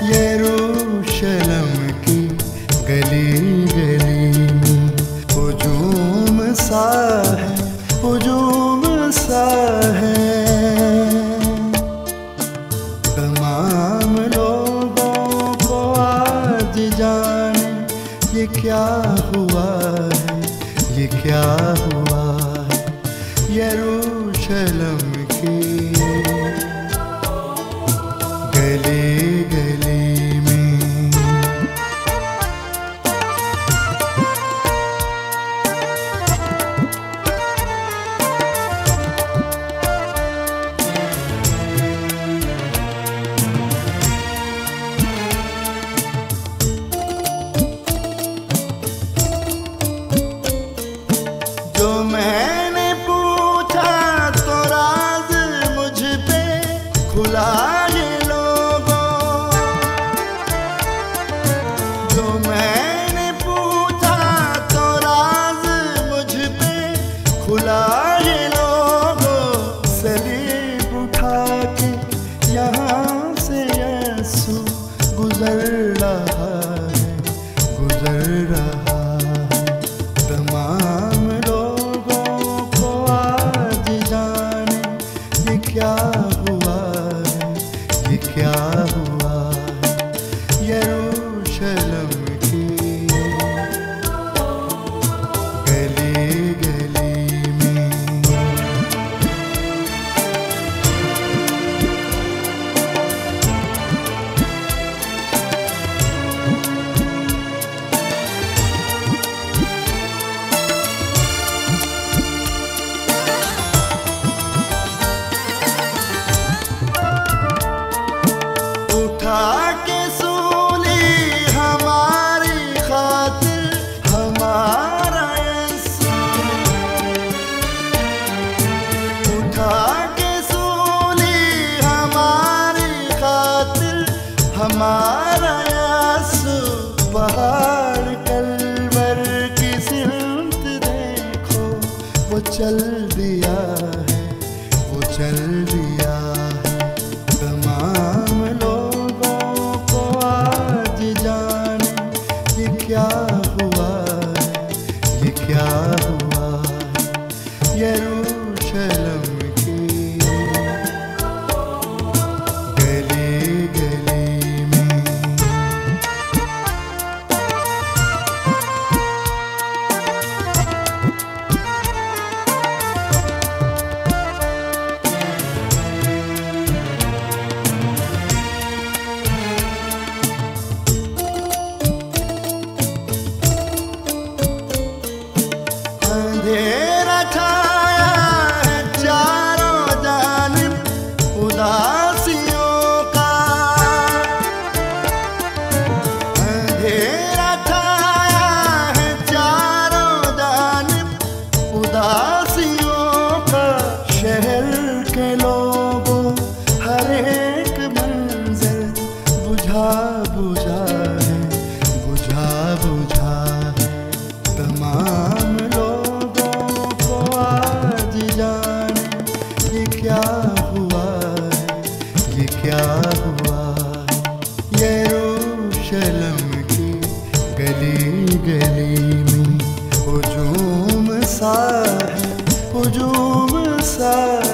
यरूशलेम की गली गली में हुजूम सा है, हुजूम सा है। तमाम लोगों को आज जाने ये क्या हुआ है, ये क्या हुआ है यरूशलेम की गली गली में। जो मैंने पूछा तो राज मुझ पे खुला ये लोगों, जो मैंने पूछा तो राज मुझ पे खुला ये लोगों। सलीब उठा के यहाँ से यीशु गुजर रहा है, गुजर रहा है। तमाम क्या हुआ है, ये क्या हुआ है यरूशलेम की गली गली में। के सूली हमारी खातिर हमारा यीशु, उठा के सूली हमारी खातिर हमारा यीशु। पहाड़ कलवर की सिमत देखो वो चल दिया है, वो चल दिया है। तमाम क्या हुआ है, ये क्या हुआ है यरूशलेम की गली गली में। अंधेरा छाया है चारों जानिब उदासियों का, अंधेरा छाया है चारों जानिब उदासियों का। शहर के लोगों हर एक मंजर बुझा बुझा है, बुझा बुझा है। तमाम क्या हुआ है, ये क्या हुआ है यरूशलेम की गली गली में हुजूम सा है, हुजूम सा